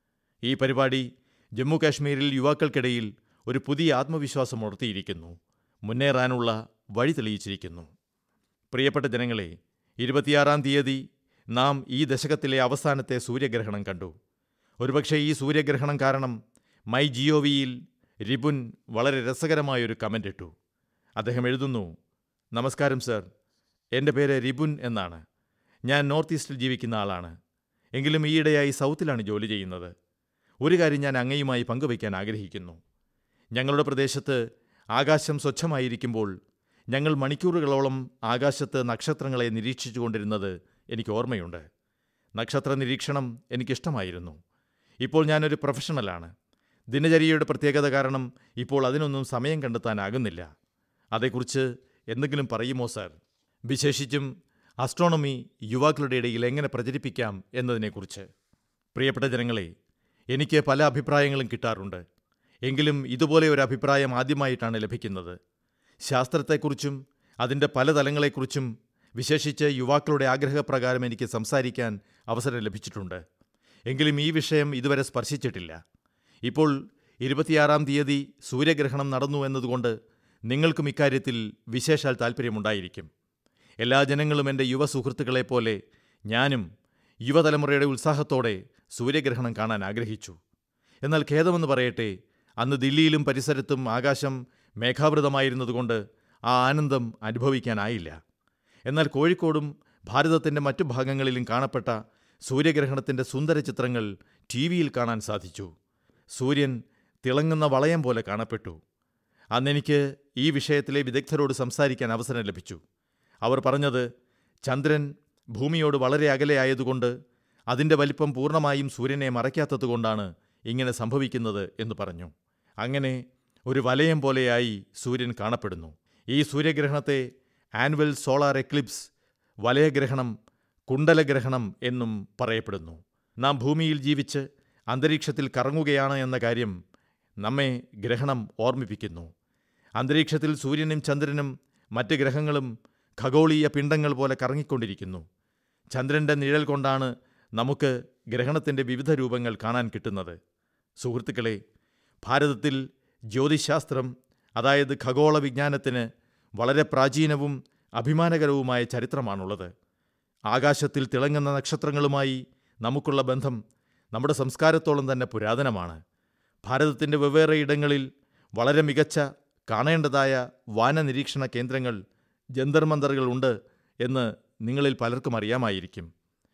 ഈ പരിപാടി ജമ്മു കാശ്മീരിൽ യുവാക്കൾക്കിടയിൽ ഒരു പുതിയ ആത്മവിശ്വാസം ഉണർത്തിയിരിക്കുന്നു, മുന്നേറാനുള്ള വഴി തെളിയിച്ചിരിക്കുന്നു. പ്രിയപ്പെട്ട ജനങ്ങളെ, 26-ാം തീയതി നാം ഈ ദശകത്തിലെ അവസാനത്തെ സൂര്യഗ്രഹണം കണ്ടു. ഒരുപക്ഷെ ഈ സൂര്യഗ്രഹണം കാരണം മൈ ജിഒവിയിൽ രിപുൻ വളരെ രസകരമായൊരു കമൻ്റ് ഇട്ടു. അദ്ദേഹം എഴുതുന്നു: നമസ്കാരം സർ, എൻ്റെ പേര് രിപുൻ എന്നാണ്. ഞാൻ നോർത്ത് ഈസ്റ്റിൽ ജീവിക്കുന്ന ആളാണ്. എങ്കിലും ഈയിടെയായി സൗത്തിലാണ് ജോലി ചെയ്യുന്നത്. ഒരു കാര്യം ഞാൻ അങ്ങയുമായി പങ്കുവയ്ക്കാൻ ആഗ്രഹിക്കുന്നു. ഞങ്ങളുടെ പ്രദേശത്ത് ആകാശം സ്വച്ഛമായിരിക്കുമ്പോൾ ഞങ്ങൾ മണിക്കൂറുകളോളം ആകാശത്ത് നക്ഷത്രങ്ങളെ നിരീക്ഷിച്ചുകൊണ്ടിരുന്നത് എനിക്ക് ഓർമ്മയുണ്ട്. നക്ഷത്ര നിരീക്ഷണം എനിക്കിഷ്ടമായിരുന്നു. ഇപ്പോൾ ഞാനൊരു പ്രൊഫഷണലാണ്. ദിനചര്യയുടെ പ്രത്യേകത കാരണം ഇപ്പോൾ അതിനൊന്നും സമയം കണ്ടെത്താനാകുന്നില്ല. അതേക്കുറിച്ച് എന്തെങ്കിലും പറയുമോ സാർ? വിശേഷിച്ചും ആസ്ട്രോണമി യുവാക്കളുടെ ഇടയിൽ എങ്ങനെ പ്രചരിപ്പിക്കാം എന്നതിനെക്കുറിച്ച്. പ്രിയപ്പെട്ട ജനങ്ങളെ, എനിക്ക് പല അഭിപ്രായങ്ങളും കിട്ടാറുണ്ട്. എങ്കിലും ഇതുപോലെ ഒരു അഭിപ്രായം ആദ്യമായിട്ടാണ് ലഭിക്കുന്നത്. ശാസ്ത്രത്തെക്കുറിച്ചും അതിൻ്റെ പല തലങ്ങളെക്കുറിച്ചും വിശേഷിച്ച് യുവാക്കളുടെ ആഗ്രഹപ്രകാരം എനിക്ക് സംസാരിക്കാൻ അവസരം ലഭിച്ചിട്ടുണ്ട്. എങ്കിലും ഈ വിഷയം ഇതുവരെ സ്പർശിച്ചിട്ടില്ല. ഇപ്പോൾ 26-ാം തീയതി സൂര്യഗ്രഹണം നടന്നു എന്നതുകൊണ്ട് നിങ്ങൾക്കും ഇക്കാര്യത്തിൽ വിശേഷാൽ താൽപ്പര്യമുണ്ടായിരിക്കും. എല്ലാ ജനങ്ങളും എൻ്റെ യുവ സുഹൃത്തുക്കളെപ്പോലെ ഞാനും യുവതലമുറയുടെ ഉത്സാഹത്തോടെ സൂര്യഗ്രഹണം കാണാൻ ആഗ്രഹിച്ചു. എന്നാൽ ഖേദമെന്ന് പറയട്ടെ, അന്ന് ദില്ലിയിലും പരിസരത്തും ആകാശം മേഘാവൃതമായിരുന്നതുകൊണ്ട് ആ ആനന്ദം അനുഭവിക്കാനായില്ല. എന്നാൽ കോഴിക്കോടും ഭാരതത്തിൻ്റെ മറ്റു ഭാഗങ്ങളിലും കാണപ്പെട്ട സൂര്യഗ്രഹണത്തിൻ്റെ സുന്ദര ചിത്രങ്ങൾ ടിവിയിൽ കാണാൻ സാധിച്ചു. സൂര്യൻ തിളങ്ങുന്ന വളയം പോലെ കാണപ്പെട്ടു. അന്നെനിക്ക് ഈ വിഷയത്തിലെ വിദഗ്ധരോട് സംസാരിക്കാൻ അവസരം ലഭിച്ചു. അവർ പറഞ്ഞത്, ചന്ദ്രൻ ഭൂമിയോട് വളരെ അകലെയായതുകൊണ്ട് അതിൻ്റെ വലിപ്പം പൂർണ്ണമായും സൂര്യനെ മറയ്ക്കാത്തതുകൊണ്ടാണ് ഇങ്ങനെ സംഭവിക്കുന്നത് എന്ന് പറഞ്ഞു. അങ്ങനെ ഒരു വലയം പോലെയായി സൂര്യൻ കാണപ്പെടുന്നു. ഈ സൂര്യഗ്രഹണത്തെ ആനുവൽ സോളാർ എക്ലിപ്സ്, വലയഗ്രഹണം, കുണ്ടലഗ്രഹണം എന്നും പറയപ്പെടുന്നു. നാം ഭൂമിയിൽ ജീവിച്ച് അന്തരീക്ഷത്തിൽ കറങ്ങുകയാണ് എന്ന കാര്യം നമ്മെ ഗ്രഹണം ഓർമ്മിപ്പിക്കുന്നു. അന്തരീക്ഷത്തിൽ സൂര്യനും ചന്ദ്രനും മറ്റ് ഗ്രഹങ്ങളും ഖഗോളീയ പിണ്ഡങ്ങൾ പോലെ കറങ്ങിക്കൊണ്ടിരിക്കുന്നു. ചന്ദ്രൻ്റെ നിഴൽ കൊണ്ടാണ് നമുക്ക് ഗ്രഹണത്തിൻ്റെ വിവിധ രൂപങ്ങൾ കാണാൻ കിട്ടുന്നത്. സുഹൃത്തുക്കളെ, ഭാരതത്തിൽ ജ്യോതിശാസ്ത്രം, അതായത് ഖഗോള വിജ്ഞാനത്തിന് വളരെ പ്രാചീനവും അഭിമാനകരവുമായ ചരിത്രമാണുള്ളത്. ആകാശത്തിൽ തിളങ്ങുന്ന നക്ഷത്രങ്ങളുമായി നമുക്കുള്ള ബന്ധം നമ്മുടെ സംസ്കാരത്തോളം തന്നെ പുരാതനമാണ്. ഭാരതത്തിൻ്റെ വെവ്വേറെ ഇടങ്ങളിൽ വളരെ മികച്ച കാണേണ്ടതായ വാനനിരീക്ഷണ കേന്ദ്രങ്ങൾ, ജന്തർ മന്ദറുകളുണ്ട് എന്ന് നിങ്ങളിൽ പലർക്കും അറിയാമായിരിക്കും.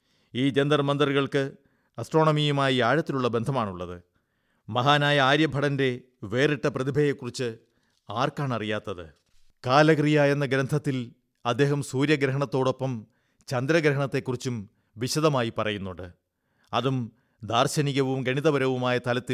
ഈ ജന്തർ മന്ദറുകൾക്ക് അസ്ട്രോണമിയുമായി ആഴത്തിലുള്ള ബന്ധമാണുള്ളത്. മഹാനായ ആര്യഭടൻ്റെ വേറിട്ട പ്രതിഭയെക്കുറിച്ച് ആർക്കാണറിയാത്തത്? കാലക്രിയ എന്ന ഗ്രന്ഥത്തിൽ അദ്ദേഹം സൂര്യഗ്രഹണത്തോടൊപ്പം ചന്ദ്രഗ്രഹണത്തെക്കുറിച്ചും വിശദമായി പറയുന്നുണ്ട്. അതും ദാർശനികവും ഗണിതപരവുമായ തലത്തിൽ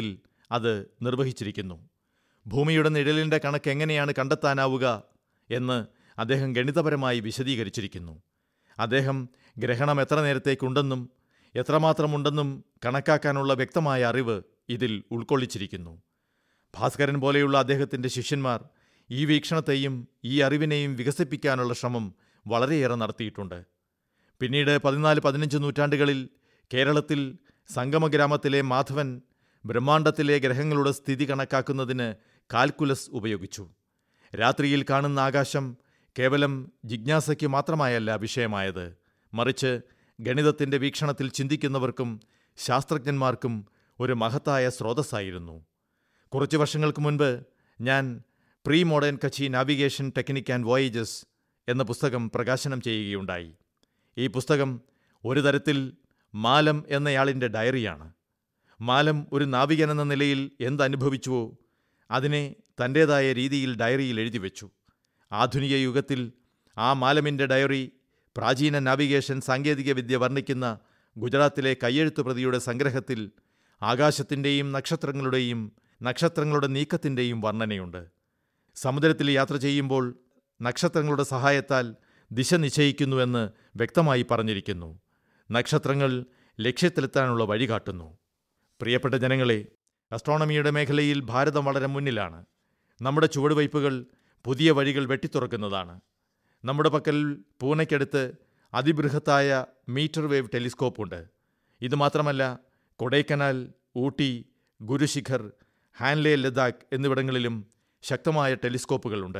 അത് നിർവഹിച്ചിരിക്കുന്നു. ഭൂമിയുടെ നിഴലിൻ്റെ കണക്ക് എങ്ങനെയാണ് കണ്ടെത്താനാവുക എന്ന് അദ്ദേഹം ഗണിതപരമായി വിശദീകരിച്ചിരിക്കുന്നു. അദ്ദേഹം ഗ്രഹണം എത്ര നേരത്തേക്കുണ്ടെന്നും എത്രമാത്രമുണ്ടെന്നും കണക്കാക്കാനുള്ള വ്യക്തമായ അറിവ് ഇതിൽ ഉൾക്കൊള്ളിച്ചിരിക്കുന്നു. ഭാസ്കരൻ പോലെയുള്ള അദ്ദേഹത്തിൻ്റെ ശിഷ്യന്മാർ ഈ വീക്ഷണത്തെയും ഈ അറിവിനെയും വികസിപ്പിക്കാനുള്ള ശ്രമം വളരെയേറെ നടത്തിയിട്ടുണ്ട്. പിന്നീട് 14-15 നൂറ്റാണ്ടുകളിൽ കേരളത്തിൽ സംഗമഗ്രാമത്തിലെ മാധവൻ ബ്രഹ്മാണ്ഡത്തിലെ ഗ്രഹങ്ങളുടെ സ്ഥിതി കണക്കാക്കുന്നതിന് കാൽക്കുലസ് ഉപയോഗിച്ചു. രാത്രിയിൽ കാണുന്ന ആകാശം കേവലം ജിജ്ഞാസയ്ക്ക് മാത്രമായല്ല വിഷയമായത്, മറിച്ച് ഗണിതത്തിൻ്റെ വീക്ഷണത്തിൽ ചിന്തിക്കുന്നവർക്കും ശാസ്ത്രജ്ഞന്മാർക്കും ഒരു മഹത്തായ സ്രോതസ്സായിരുന്നു. കുറച്ച് വർഷങ്ങൾക്ക് മുൻപ് ഞാൻ pre modern Kachchhi navigation technique and voyages എന്ന പുസ്തകം പ്രകാശനം ചെയ്യുകയുണ്ടായി. ഈ പുസ്തകം ഒരു തരത്തിൽ മാലം എന്നയാളിൻ്റെ ഡയറിയാണ്. മാലം ഒരു നാവികനെന്ന നിലയിൽ എന്തനുഭവിച്ചുവോ അതിനെ തൻ്റേതായ രീതിയിൽ ഡയറിയിൽ എഴുതിവെച്ചു. ആധുനിക യുഗത്തിൽ ആ മാലമിൻ്റെ ഡയറി പ്രാചീന നാവിഗേഷൻ സാങ്കേതികവിദ്യ വർണ്ണിക്കുന്ന ഗുജറാത്തിലെ കയ്യെഴുത്തു പ്രതിയുടെ സംഗ്രഹത്തിൽ ആകാശത്തിൻ്റെയും നക്ഷത്രങ്ങളുടെ നീക്കത്തിൻ്റെയും വർണ്ണനയുണ്ട്. സമുദ്രത്തിൽ യാത്ര ചെയ്യുമ്പോൾ നക്ഷത്രങ്ങളുടെ സഹായത്താൽ ദിശ നിശ്ചയിക്കുന്നുവെന്ന് വ്യക്തമായി പറഞ്ഞിരിക്കുന്നു. നക്ഷത്രങ്ങൾ ലക്ഷ്യത്തിലെത്താനുള്ള വഴി കാട്ടുന്നു. പ്രിയപ്പെട്ട ജനങ്ങളെ, അസ്ട്രോണമിയുടെ മേഖലയിൽ ഭാരതം വളരെ മുന്നിലാണ്. നമ്മുടെ ചുവടുവയ്പ്പുകൾ പുതിയ വഴികൾ വെട്ടിത്തുറക്കുന്നതാണ്. നമ്മുടെ പക്കൽ പൂനെയ്ക്കടുത്ത് അതിബൃഹത്തായ മീറ്റർ വേവ് ടെലിസ്കോപ്പുണ്ട്. ഇതുമാത്രമല്ല, കൊടൈക്കനാൽ, ഊട്ടി, ഗുരുശിഖർ, ഹാൻലെ, ലഡാക്ക് എന്നിവിടങ്ങളിലും ശക്തമായ ടെലിസ്കോപ്പുകളുണ്ട്.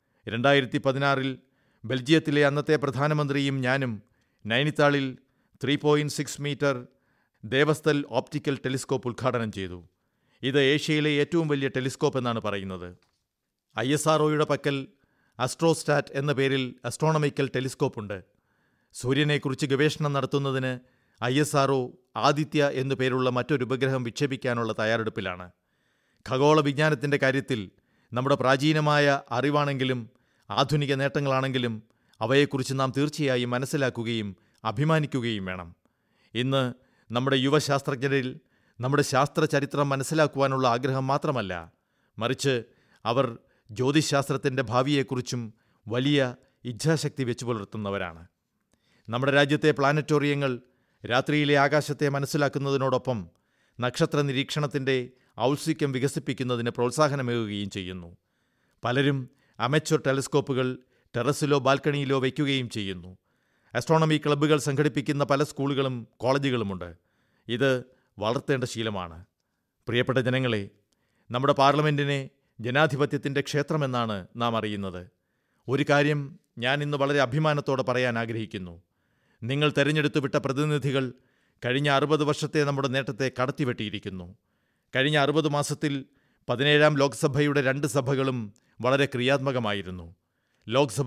2016 ബെൽജിയത്തിലെ അന്നത്തെ പ്രധാനമന്ത്രിയും ഞാനും നൈനിത്താളിൽ 3.6 മീറ്റർ ദേവസ്ഥൽ ഓപ്റ്റിക്കൽ ടെലിസ്കോപ്പ് ഉദ്ഘാടനം ചെയ്തു. ഇത് ഏഷ്യയിലെ ഏറ്റവും വലിയ ടെലിസ്കോപ്പ് എന്നാണ് പറയുന്നത്. ISROയുടെ പക്കൽ അസ്ട്രോസ്റ്റാറ്റ് എന്ന പേരിൽ അസ്ട്രോണമിക്കൽ ടെലിസ്കോപ്പുണ്ട്. സൂര്യനെക്കുറിച്ച് ഗവേഷണം നടത്തുന്നതിന് ISRO ആദിത്യ എന്നു പേരുള്ള മറ്റൊരു ഉപഗ്രഹം വിക്ഷേപിക്കാനുള്ള തയ്യാറെടുപ്പിലാണ്. ഖഗോള വിജ്ഞാനത്തിൻ്റെ കാര്യത്തിൽ നമ്മുടെ പ്രാചീനമായ അറിവാണെങ്കിലും ആധുനിക നേട്ടങ്ങളാണെങ്കിലും അവയെക്കുറിച്ച് നാം തീർച്ചയായും മനസ്സിലാക്കുകയും അഭിമാനിക്കുകയും വേണം. ഇന്ന് നമ്മുടെ യുവശാസ്ത്രജ്ഞരിൽ നമ്മുടെ ശാസ്ത്രചരിത്രം മനസ്സിലാക്കുവാനുള്ള ആഗ്രഹം മാത്രമല്ല, മറിച്ച് അവർ ജ്യോതിശാസ്ത്രത്തിൻ്റെ ഭാവിയെക്കുറിച്ചും വലിയ ഇച്ഛാശക്തി വെച്ചു പുലർത്തുന്നവരാണ്. നമ്മുടെ രാജ്യത്തെ പ്ലാനറ്റോറിയങ്ങൾ രാത്രിയിലെ ആകാശത്തെ മനസ്സിലാക്കുന്നതിനോടൊപ്പം നക്ഷത്ര നിരീക്ഷണത്തിൻ്റെ ഔത്സുക്യം വികസിപ്പിക്കുന്നതിന് പ്രോത്സാഹനമേകുകയും ചെയ്യുന്നു. പലരും അമച്വർ ടെലിസ്കോപ്പുകൾ ടെറസിലോ ബാൽക്കണിയിലോ വയ്ക്കുകയും ചെയ്യുന്നു. ആസ്ട്രോണമി ക്ലബ്ബുകൾ സംഘടിപ്പിക്കുന്ന പല സ്കൂളുകളും കോളേജുകളുമുണ്ട്. ഇത് വളർത്തേണ്ട ശീലമാണ്. പ്രിയപ്പെട്ട ജനങ്ങളെ, നമ്മുടെ പാർലമെൻറ്റിനെ ജനാധിപത്യത്തിൻ്റെ ക്ഷേത്രമെന്നാണ് നാം അറിയുന്നത്. ഒരു കാര്യം ഞാൻ ഇന്ന് വളരെ അഭിമാനത്തോടെ പറയാൻ ആഗ്രഹിക്കുന്നു. നിങ്ങൾ തെരഞ്ഞെടുത്തു വിട്ട പ്രതിനിധികൾ കഴിഞ്ഞ 60 വർഷത്തെ നമ്മുടെ നേട്ടത്തെ കടത്തിവെട്ടിയിരിക്കുന്നു. കഴിഞ്ഞ 60 മാസത്തിൽ 17ാം ലോക്സഭയുടെ 2 സഭകളും വളരെ ക്രിയാത്മകമായിരുന്നു. ലോക്സഭ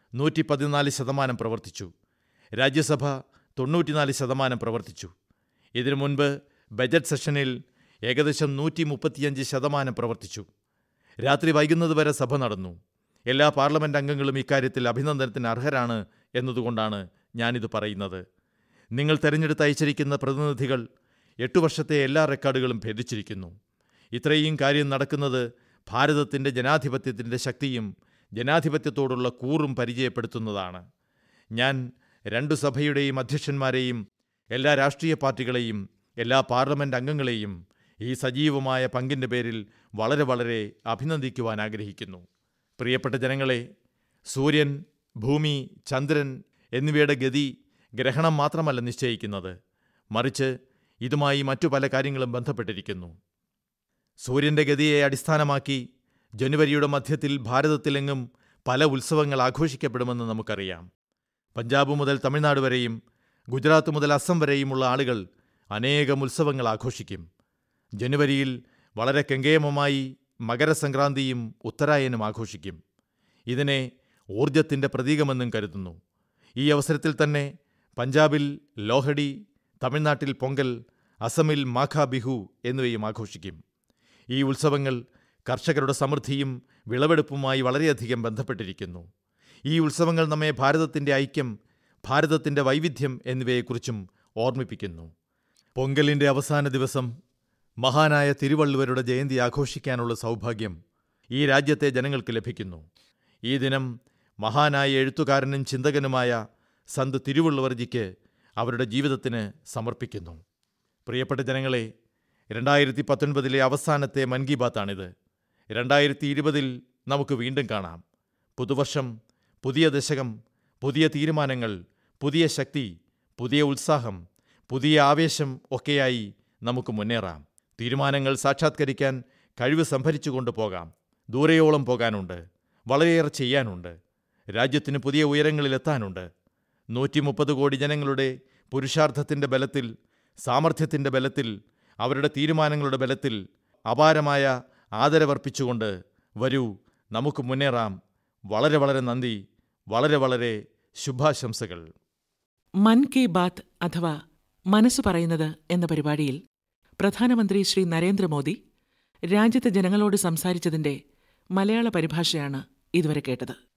114% പ്രവർത്തിച്ചു. രാജ്യസഭ 94% പ്രവർത്തിച്ചു. ഇതിനു മുൻപ് ബജറ്റ് സെഷനിൽ ഏകദേശം 135% പ്രവർത്തിച്ചു. രാത്രി വൈകുന്നതുവരെ സഭ നടന്നു. എല്ലാ പാർലമെന്റ് അംഗങ്ങളും ഇക്കാര്യത്തിൽ അഭിനന്ദനത്തിന് അർഹരാണ് എന്നതുകൊണ്ടാണ് ഞാനിത് പറയുന്നത്. നിങ്ങൾ തെരഞ്ഞെടുത്ത് അയച്ചിരിക്കുന്ന പ്രതിനിധികൾ 8 വർഷത്തെ എല്ലാ റെക്കോർഡുകളും ഭേദിച്ചിരിക്കുന്നു. ഇത്രയും കാര്യം നടക്കുന്നത് ഭാരതത്തിൻ്റെ ജനാധിപത്യത്തിൻ്റെ ശക്തിയും ജനാധിപത്യത്തോടുള്ള കൂറും പരിചയപ്പെടുത്തുന്നതാണ്. ഞാൻ 2 സഭയുടെയും അധ്യക്ഷന്മാരെയും എല്ലാ രാഷ്ട്രീയ പാർട്ടികളെയും എല്ലാ പാർലമെന്റ് അംഗങ്ങളെയും ഈ സജീവമായ പങ്കിൻ്റെ പേരിൽ വളരെ വളരെ അഭിനന്ദിക്കുവാൻ ആഗ്രഹിക്കുന്നു. പ്രിയപ്പെട്ട ജനങ്ങളെ, സൂര്യൻ, ഭൂമി, ചന്ദ്രൻ എന്നിവയുടെ ഗതി ഗ്രഹണം മാത്രമല്ല നിശ്ചയിക്കുന്നത്, മറിച്ച് ഇതുമായി മറ്റു പല കാര്യങ്ങളും ബന്ധപ്പെട്ടിരിക്കുന്നു. സൂര്യൻ്റെ ഗതിയെ അടിസ്ഥാനമാക്കി ജനുവരിയുടെ മധ്യത്തിൽ ഭാരതത്തിലെങ്ങും പല ഉത്സവങ്ങൾ ആഘോഷിക്കപ്പെടുമെന്ന് നമുക്കറിയാം. പഞ്ചാബ് മുതൽ തമിഴ്നാട് വരെയും ഗുജറാത്ത് മുതൽ അസം വരെയുമുള്ള ആളുകൾ അനേകം ഉത്സവങ്ങൾ ആഘോഷിക്കും. ജനുവരിയിൽ വളരെ കെങ്കേമമായി മകരസംക്രാന്തിയും ഉത്തരായനും ആഘോഷിക്കും. ഇതിനെ ഊർജത്തിൻ്റെ പ്രതീകമെന്നും കരുതുന്നു. ഈ അവസരത്തിൽ തന്നെ പഞ്ചാബിൽ ലോഹഡി, തമിഴ്നാട്ടിൽ പൊങ്കൽ, അസമിൽ മാഘ ബിഹു എന്നിവയും ആഘോഷിക്കും. ഈ ഉത്സവങ്ങൾ കർഷകരുടെ സമൃദ്ധിയും വിളവെടുപ്പുമായി വളരെയധികം ബന്ധപ്പെട്ടിരിക്കുന്നു. ഈ ഉത്സവങ്ങൾ നമ്മെ ഭാരതത്തിൻ്റെ ഐക്യം, ഭാരതത്തിൻ്റെ വൈവിധ്യം എന്നിവയെക്കുറിച്ചും ഓർമ്മിപ്പിക്കുന്നു. പൊങ്കലിൻ്റെ അവസാന ദിവസം മഹാനായ തിരുവള്ളുവരുടെ ജയന്തി ആഘോഷിക്കാനുള്ള സൗഭാഗ്യം ഈ രാജ്യത്തെ ജനങ്ങൾക്ക് ലഭിക്കുന്നു. ഈ ദിനം മഹാനായ എഴുത്തുകാരനും ചിന്തകനുമായ സന്ത് തിരുവള്ളുവർജിക്ക് അവരുടെ ജീവിതത്തിന് സമർപ്പിക്കുന്നു. പ്രിയപ്പെട്ട ജനങ്ങളെ, 2019 അവസാനത്തെ മൻ കി ബാത്താണിത്. 2020 നമുക്ക് വീണ്ടും കാണാം. പുതുവർഷം, പുതിയ ദശകം, പുതിയ തീരുമാനങ്ങൾ, പുതിയ ശക്തി, പുതിയ ഉത്സാഹം, പുതിയ ആവേശം ഒക്കെയായി നമുക്ക് മുന്നേറാം. തീരുമാനങ്ങൾ സാക്ഷാത്കരിക്കാൻ കഴിവ് സംഭരിച്ചുകൊണ്ട് പോകാം. ദൂരെയോളം പോകാനുണ്ട്, വളരെയേറെ ചെയ്യാനുണ്ട്. രാജ്യത്തിന് പുതിയ ഉയരങ്ങളിലെത്താനുണ്ട്. 130 കോടി ജനങ്ങളുടെ പുരുഷാർത്ഥത്തിന്റെ ബലത്തിൽ, സാമർഥ്യത്തിന്റെ ബലത്തിൽ, അവരുടെ തീരുമാനങ്ങളുടെ ബലത്തിൽ അപാരമായ ആദരവർപ്പിച്ചുകൊണ്ട് വരൂ, നമുക്ക് മുന്നേറാം. വളരെ വളരെ നന്ദി. വളരെ വളരെ ശുഭാശംസകൾ. മൻ കി ബാത്ത് അഥവാ മനസ്സ് പറയുന്നത് എന്ന പരിപാടിയിൽ പ്രധാനമന്ത്രി ശ്രീ നരേന്ദ്രമോദി രാജ്യത്തെ ജനങ്ങളോട് സംസാരിച്ചതിന്റെ മലയാള പരിഭാഷയാണ് ഇതുവരെ കേട്ടത്.